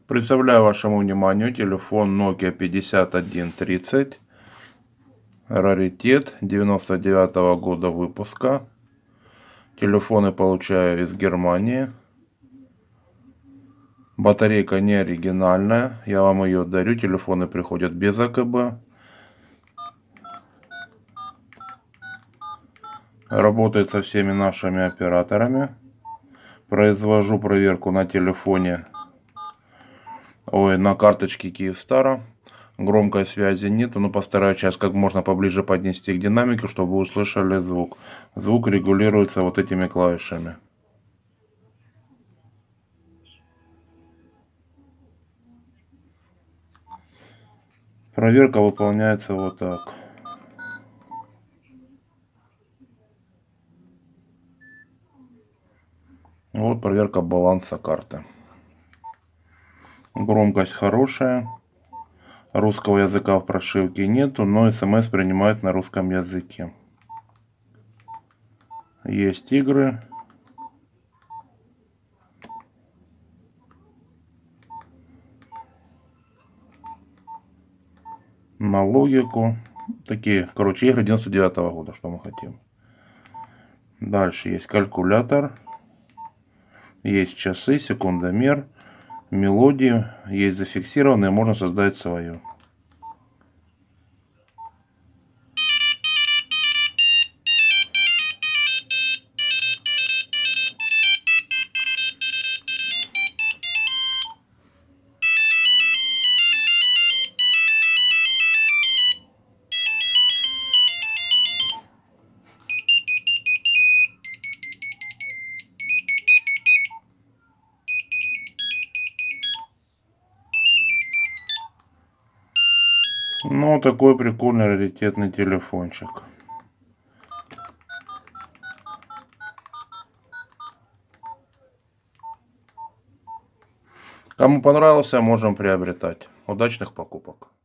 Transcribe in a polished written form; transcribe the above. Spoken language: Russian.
Представляю вашему вниманию телефон Nokia 5130. Раритет 99-го года выпуска. Телефоны получаю из Германии. Батарейка не оригинальная. Я вам ее дарю. Телефоны приходят без АКБ. Работает со всеми нашими операторами. Произвожу проверку на телефоне. На карточке Kyivstar. Громкой связи нет, но постараюсь сейчас как можно поближе поднести к динамике, чтобы вы услышали звук. Звук регулируется вот этими клавишами. Проверка выполняется вот так. Вот проверка баланса карты. Громкость хорошая. Русского языка в прошивке нету, но смс принимает на русском языке. Есть игры. На логику. Такие, короче, игры 99-го года, что мы хотим. Дальше есть калькулятор. Есть часы, секундомер. Мелодии есть зафиксированные, можно создать свою. Ну, такой прикольный раритетный телефончик. Кому понравился, можем приобретать. Удачных покупок.